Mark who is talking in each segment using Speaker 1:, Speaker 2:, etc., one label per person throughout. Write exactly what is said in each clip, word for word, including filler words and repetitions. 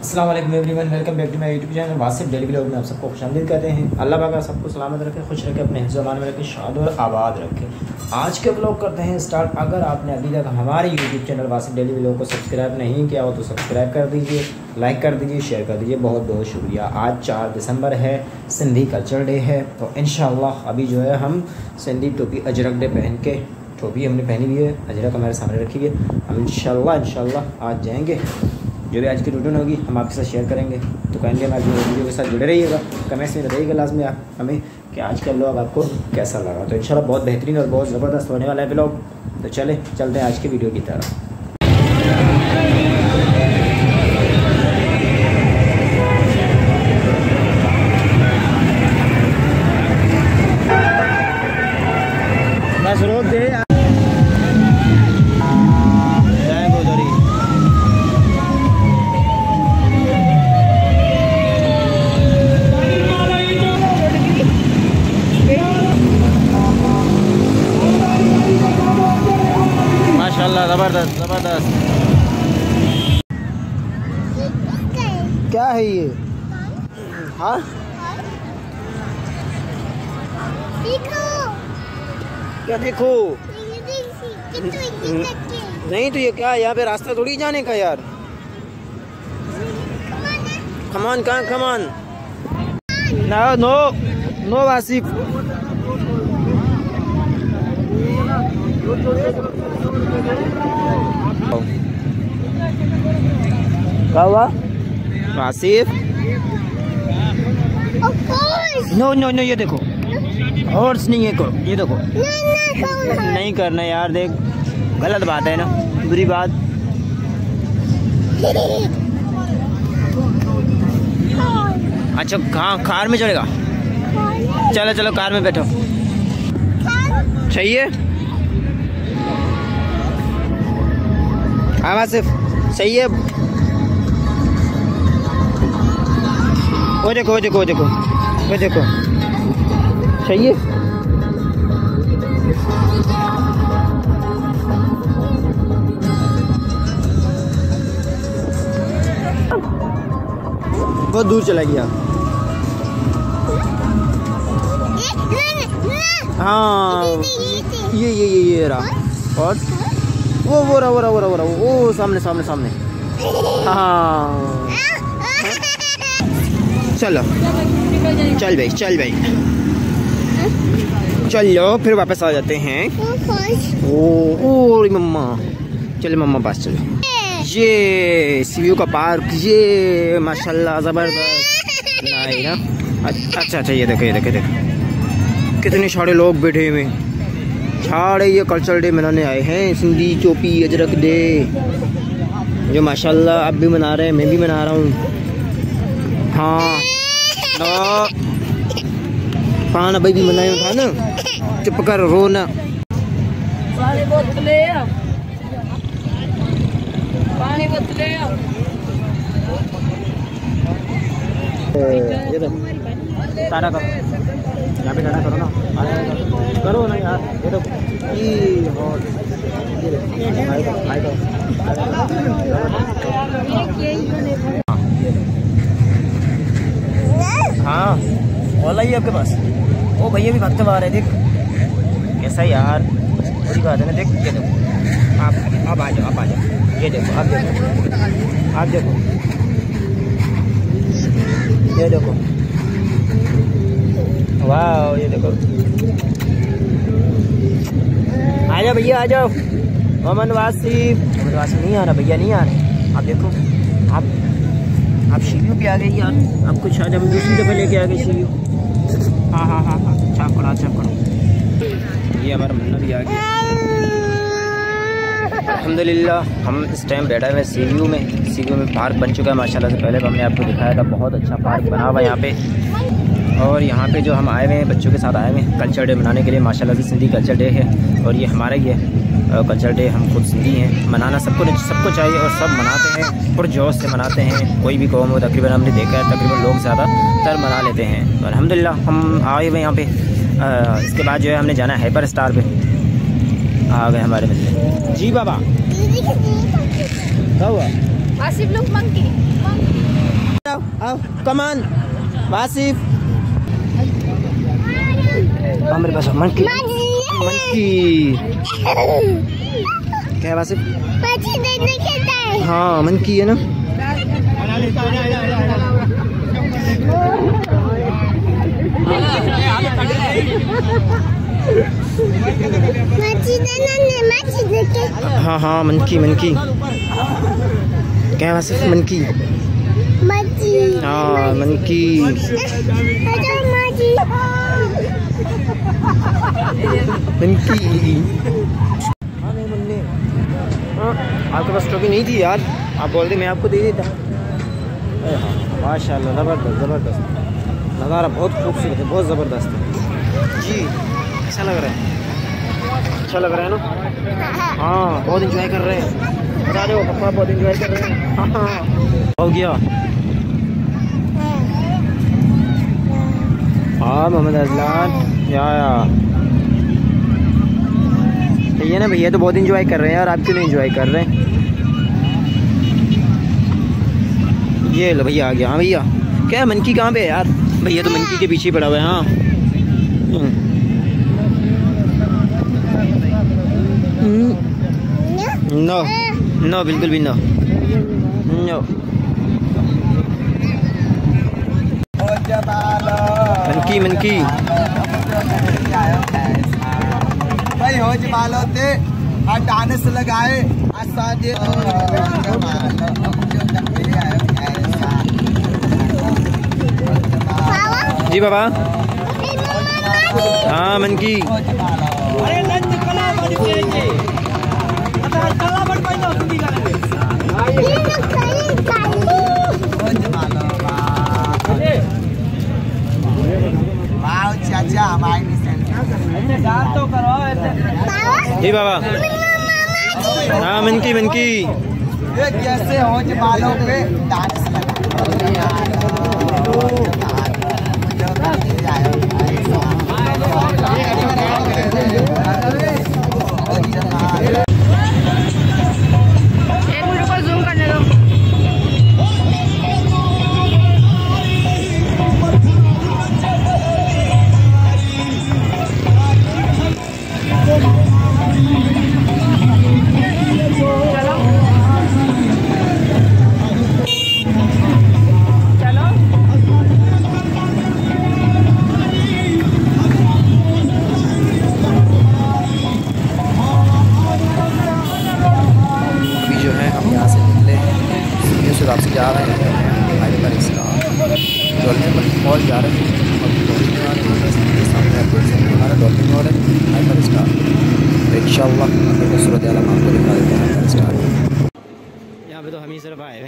Speaker 1: अस्सलाम वालेकुम everyone, welcome back to my YouTube channel Wasif daily vlog में आप सबको खुशामदीद कहते हैं। अल्लाह पाक सबको सलामत रखे, खुश रखे, अपने हिफ्ज़ अमान में रखे, शाद और आबाद रखे। आज के व्लॉग करते हैं स्टार्ट। अगर आपने अभी तक हमारे YouTube channel Wasif daily vlog को सब्सक्राइब नहीं किया हो तो सब्सक्राइब कर दीजिए, लाइक कर दीजिए, शेयर कर दीजिए। बहुत बहुत शुक्रिया। आज चार दिसंबर है, सिंधी कल्चर डे है, तो इंशाअल्लाह अभी जो है हम सिंधी टोपी अजरक डे पहन के, टोपी हमने पहनी हुई है, अजरक हमारे सामने रखी है। हम इंशाअल्लाह इंशाअल्लाह आज जाएंगे, जो भी आज की रूटीन होगी हम आपके साथ शेयर करेंगे। तो कहेंगे हमारे वीडियो के साथ जुड़े रहिएगा, कमेंट्स में बताइएगा लाजमी आप हमें कि आज का व्लॉग आपको कैसा लगा। तो इंशाल्लाह बहुत बेहतरीन और बहुत ज़बरदस्त होने वाला है व्लॉग। तो चले चलते हैं आज की वीडियो की तरफ। बस रोक दे माशाल्लाह, ज़बरदस्त ज़बरदस्त। क्या है ये? हाँ
Speaker 2: देखो
Speaker 1: क्या देखो? नहीं तो ये क्या है? यहाँ पे रास्ता थोड़ी जाने का यार। कमान कहाँ कमान? No no no Wasif. क्या हुआ वासिफ? नो नो नो ये देखो, हॉर्स नहीं है, करो ये देखो। नहीं करना यार, देख गलत बात है ना, बुरी बात। अच्छा कहाँ? कार में चलेगा? चलो चलो कार में बैठो। चाहिए? हाँ वासिफ सही है। वो देखो वो देखो वो देखो वो देखो, सही है। बहुत दूर चला गया। हाँ ये ये ये ये रहा, और वो वो रहा वो रहा वो रहा वो रहा वो सामने सामने सामने। हाँ चलो चल भाई चल भाई चलो, फिर वापस आ जाते हैं। ओ ओ मम्मा, चलो मम्मा पास चलो। ये सीयू का पार्क, ये माशाल्लाह ज़बरदस्त नहीं ना। अच्छा अच्छा ये देखो ये देखो देखो कितने सारे लोग बैठे हुए सारे, ये कल्चरल डे मनाने आए हैं, सिंधी टोपी अजरक डे, जो माशाल्लाह आप भी मना रहे हैं, मैं भी मना रहा हूँ। हाँ नो पान भाई भी मनाया था ना, चुप कर रो ना। पानी बोतले पानी बोतले ये तो तारा करो, यहाँ पे तारा करो ना, करो ना यार। ये तो ये हॉट, हाँ वाला ही आपके पास। ओ भैया भी भागते बाहर है, देख कैसा यार, बड़ी बात है ना। देख ये देखो, आप आप आ जाओ आप आ जाओ, ये देखो आप देखो आप देखो ये देखो, वाह ये देखो। आ जाओ भैया आ जाओ। मोहम्मद वासिफ, मोहम्मद वासिफ नहीं आ रहा, भैया नहीं आ रहे। आप देखो आप आप सीयू पे आ गई यार, आपको शायद हम दूसरी दफ़ा लेके आ गए सीयू। हाँ हाँ हाँ हाँ अच्छा करो अच्छा करो। ये हमारा मुन्ना भी आ गया। अल्हम्दुलिल्लाह हम इस टाइम बैठा हुए सीयू में। सीयू में पार्क बन चुका है माशाल्लाह से, पहले हमने आपको दिखाया था, बहुत अच्छा पार्क बना हुआ है यहाँ पे। और यहाँ पे जो हम आए हुए हैं बच्चों के साथ आए हुए हैं कल्चर डे मनाने के लिए, माशाल्लाह से सिंधी कल्चर डे है और ये हमारा ही है कल्चर डे। हम खुद सिंधी हैं, मनाना सबको सबको चाहिए और सब मनाते हैं, पुरजोश से मनाते हैं। कोई भी कौम हो तकरीबन हमने देखा है, तकरीबन लोग ज़्यादातर मना लेते हैं। तो अल्हम्दुलिल्लाह हम आए हुए यहाँ पे। इसके बाद जो है हमने जाना है हाइपर स्टार पे। आ गए हमारे मिलने। जी बाबा क्या हुआ?
Speaker 2: आसिफ लोग मंकी
Speaker 1: आओ कमान वासिफ। हाँ मेरे पास मंकी मंकी क्या है वासिफ? हाँ मंकी है ना। हाँ हाँ मनकी मनकी क्या है वासिफ? मनकी हाँ मनकी मनकी। हाँ नहीं मुन्ने आपके पास टोपी नहीं थी यार, आप बोलते मैं आपको दे देता। माशाल्लाह ज़बरदस्त ज़बरदस्त नज़ारा, बहुत खूबसूरत है, बहुत ज़बरदस्त है जी। अच्छा लग रहा है, अच्छा लग रहा है ना। हाँ बहुत इंजॉय कर रहे हैं, बता दो पापा बहुत इंजॉय कर रहे हैं। हाँ हो गया। हाँ मोहम्मद अजलान या सही है ना भैया, तो बहुत इंजॉय कर रहे हैं यार, आप क्यों नहीं इंजॉय कर रहे हैं? ये लो भैया आ गया। हाँ भैया क्या है मनकी कहाँ पे है यार? भैया तो मनकी के पीछे पड़ा हुआ है। हाँ नो नो बिल्कुल भी नो नो। मनकी मनकी भाई हो जमालो ते डांस लगाए जी बाबा। हाँ मनकी जी बाबा। हाँ मनकी मनकी कैसे हो बालों पे डांस आपसे जा रहे हैं हाइपर स्टार डॉल्फिन मॉल जा रहे हैं और सामने हमारा डॉल्फिन मॉल है हाइपर स्टार। तो इंशाल्लाह आपको सूरत आलम आपको दिखा देते हैं हाइपर स्टार। यहाँ पे तो हम ही सिर्फ आए हुए।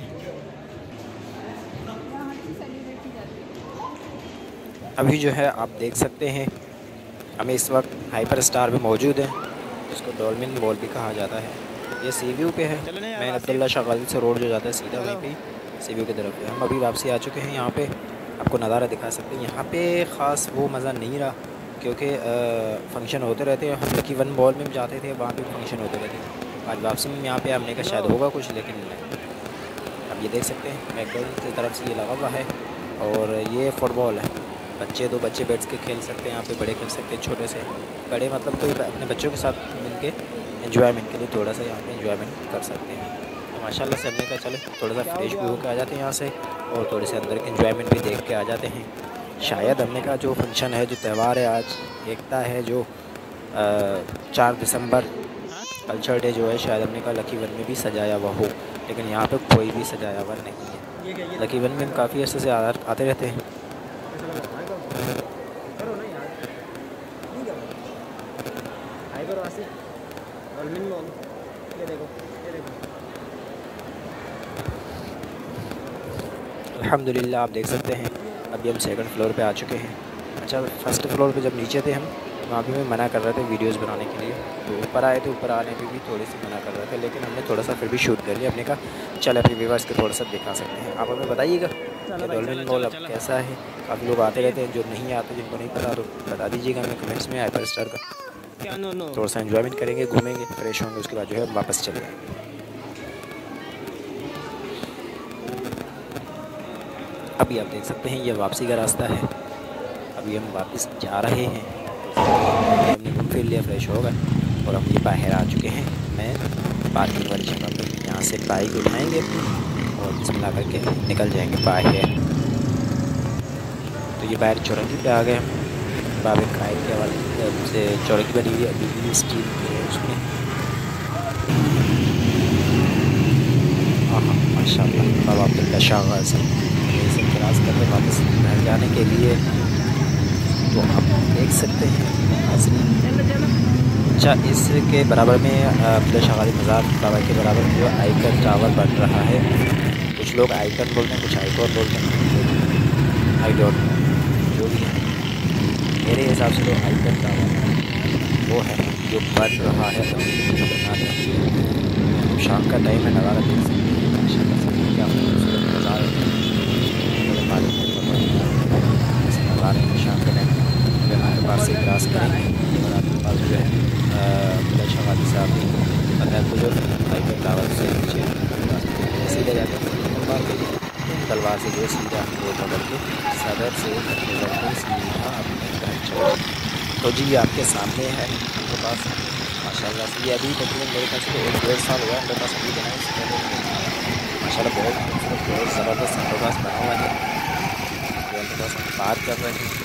Speaker 1: अभी जो है आप देख सकते हैं हमें इस वक्त हाइपर स्टार में मौजूद है, जिसको डॉल्फिन मॉल भी कहा जाता है। ये सी व्यू पे है, मैं अब्दुल्ला शाह गालिब से रोड जो जाता है सीधा वहीं पे सी व्यू की तरफ है। हम अभी वापसी आ चुके हैं, यहाँ पे आपको नज़ारा दिखा सकते हैं। यहाँ पे ख़ास वो मज़ा नहीं रहा क्योंकि फ़ंक्शन होते रहते हैं। हम लकी वन मॉल में भी जाते थे, वहाँ पे फंक्शन होते रहते हैं। आज वापसी में यहाँ पे हमने का शायद होगा कुछ, लेकिन अब ये देख सकते हैं मैकडॉनल्ड की तरफ से ये लगा हुआ है और ये फुटबॉल है। बच्चे दो बच्चे बैठ के खेल सकते हैं यहाँ पे, बड़े खेल सकते हैं, छोटे से बड़े मतलब कोई अपने बच्चों के साथ मिल के एंजॉयमेंट के लिए थोड़ा सा यहाँ पे एंजॉयमेंट कर सकते हैं। तो माशाल्लाह से हमने कहा चले थोड़ा सा फ्रेश भी होकर आ जाते हैं यहाँ से और थोड़े से अंदर के एंजॉयमेंट भी देख के आ जाते हैं। शायद हमने कहा जो फंक्शन है, जो त्यौहार है आज एकता है, जो चार दिसंबर कल्चर डे जो है, शायद हमने कहा लकी वन में भी सजाया हुआ हो, लेकिन यहाँ पे कोई भी सजाया हुआ नहीं है। लकी वन में हम काफ़ी अर्से से आते रहते हैं। अल्हम्दुलिल्लाह आप देख सकते हैं अभी हम सेकंड फ्लोर पे आ चुके हैं। अच्छा फर्स्ट फ्लोर पे जब नीचे थे हम, वहाँ भी मैं मना कर रहे थे वीडियोस बनाने के लिए, तो ऊपर आए थे, ऊपर आने पे भी थोड़ी सी मना कर रहे थे, लेकिन हमने थोड़ा सा फिर भी शूट कर लिया। हमने कहा चल अपने व्यूअर्स को थोड़ा सा दिखा सकते हैं। आप हमें बताइएगा कि डॉल्फिन मॉल अब कैसा है। काफ़ी लोग आते रहते हैं, जो नहीं आते, जिनको नहीं पता तो बता दीजिएगा हमें कमेंट्स में। हाइपर स्टार का थोड़ा सा एंजॉयमेंट करेंगे, घूमेंगे, फ्रेश होंगे, उसके बाद जो है वापस चले जाएंगे। अभी आप देख सकते हैं ये वापसी का रास्ता है। अभी हम वापस जा रहे हैं। हमने घूम फिर लिया, फ्रेश हो गए और हम ये बाहर आ चुके हैं। मैं पार्किंग वाली जगह पर यहाँ से बाइक उठाएंगे और बिस्मिल्लाह करके निकल जाएंगे बाहर। तो ये बाहर चौरंगी पे आ गए हम। बाबे खाए के वाले से चौरंगी बनी हुई अभी भी स्टील की है उसमें। हाँ हाँ माशाल्लाह बाबा अब्दुल्ला शाह गाज़ी इसे क्रॉस करके वापस घर जाने के लिए। तो आप देख सकते हैं अच्छा इसके बराबर में अब्दुल्ला शाह गाज़ी मज़ार बाबा के बराबर जो आइकन टावर बन रहा है। कुछ लोग आइकन बोलते हैं, कुछ आइकॉन बोलते हैं, आई डोंट नो जो भी है। मेरे हिसाब से तो आइकन टावर वो है जो बन रहा है शाम का टाइम है। नज़ारा देख सकते हैं क्या खूबसूरत नज़ारा है। नज़ारे में शाम का टाइम हमारे पास से क्रॉस करेंगे और आपके पास जो है अब्दुल्ला शाह गाज़ी साहब अगर को जो आइकन टावर से नीचे सीधे जाकर तलवार से जो सीधा वो पकड़ के सदर से सीधा अपने घर चले। तो जी ये आपके सामने है उनके पास माशाल्लाह से। ये अभी तकरीबन मेरे ख्याल से एक डेढ़ साल हुआ उनके पास अभी बना। इससे पहले माशाल्लाह बहुत खूबसूरत बहुत ज़बरदस्त उनके पास बना हुआ है जो उनके पास बात कर रहे हैं।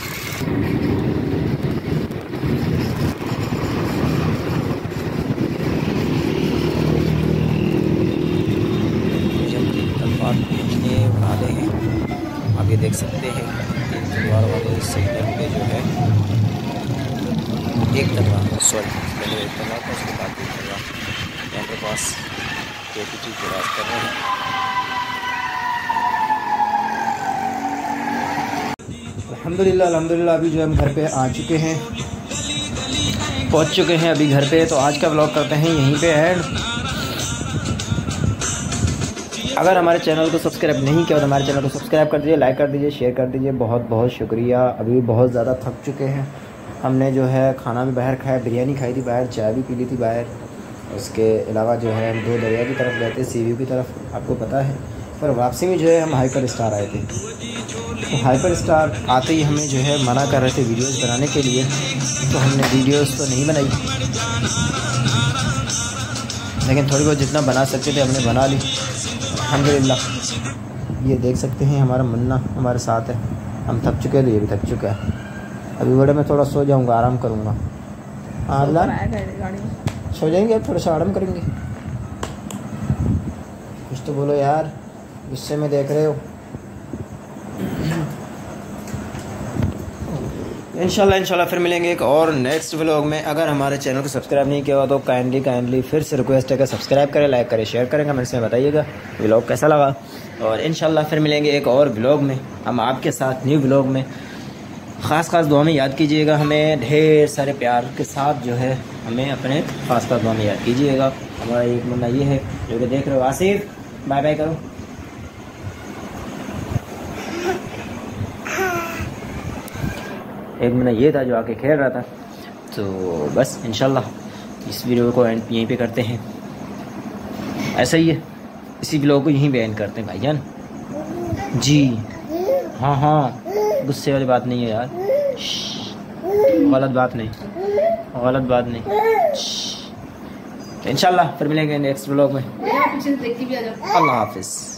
Speaker 1: पहुँचने वाले हैं आप ये देख सकते हैं एक तलवार वाले सेक्टर पे जो है एक तलवार सॉरी पहले एक तलवार था उसके बाद एक तलवार यहाँ पे पास के पी टी क्रॉस कर रहे हैं। अल्हम्दुलिल्लाह अल्हम्दुलिल्लाह अभी जो हम घर पे आ चुके हैं, पहुँच चुके हैं अभी घर पे। तो आज का व्लॉग करते हैं यहीं पे ऐड। अगर हमारे चैनल को सब्सक्राइब नहीं किया तो हमारे चैनल को सब्सक्राइब कर दीजिए, लाइक कर दीजिए, शेयर कर दीजिए। बहुत बहुत शुक्रिया। अभी बहुत ज़्यादा थक चुके हैं। हमने जो है खाना भी बाहर खाया, बिरयानी खाई थी बाहर, चाय भी पी ली थी बाहर। उसके अलावा जो है हम दो दरिया की तरफ गए थे, सी व्यू की तरफ, आपको पता है। पर वापसी में जो है हम हाइपर स्टार आए थे। तो हाइपर स्टार आते ही हमें जो है मना कर रहे थे वीडियोज़ बनाने के लिए। तो हमने वीडियोज़ तो नहीं बनाई, लेकिन थोड़ी बहुत जितना बना सकते थे हमने बना ली अल्हम्दुलिल्लाह। ये देख सकते हैं हमारा मुन्ना हमारे साथ है। हम थक चुके हैं तो ये भी थक चुका है। अभी बड़े मैं थोड़ा सो जाऊंगा, आराम करूंगा। हाँ अल्लाह सो जाएंगे, अब थोड़ा सा आराम करेंगे। कुछ तो बोलो यार, गुस्से में देख रहे हो। इंशाल्लाह इंशाल्लाह फिर मिलेंगे एक और नेक्स्ट व्लॉग में। अगर हमारे चैनल को सब्सक्राइब नहीं किया हो तो काइंडली काइंडली फिर से रिक्वेस्ट है कि सब्सक्राइब करें, लाइक करें, शेयर करें, कमेंट्स में बताइएगा व्लॉग कैसा लगा। और इंशाल्लाह फिर मिलेंगे एक और व्लॉग में हम आपके साथ, न्यू व्लॉग में। ख़ास ख़ास दुआ में याद कीजिएगा हमें, ढेर सारे प्यार के साथ जो है हमें अपने ख़ास ख़ास दुआ में याद कीजिएगा। हमारा एक मुन्ना ये है जो कि देख रहे हो। आसिफ बाय बाय करो। एक महीना ये था जो आके खेल रहा था। तो बस इंशाल्लाह इस वीडियो को एंड यहीं पे करते हैं। ऐसा ही है, इसी व्लॉग को यहीं पे एंड करते हैं भाईजान जी। हाँ हाँ गुस्से वाली बात नहीं है यार, गलत बात नहीं, गलत बात नहीं। इंशाल्लाह फिर मिलेंगे नेक्स्ट व्लॉग में। अल्लाह हाफिज़।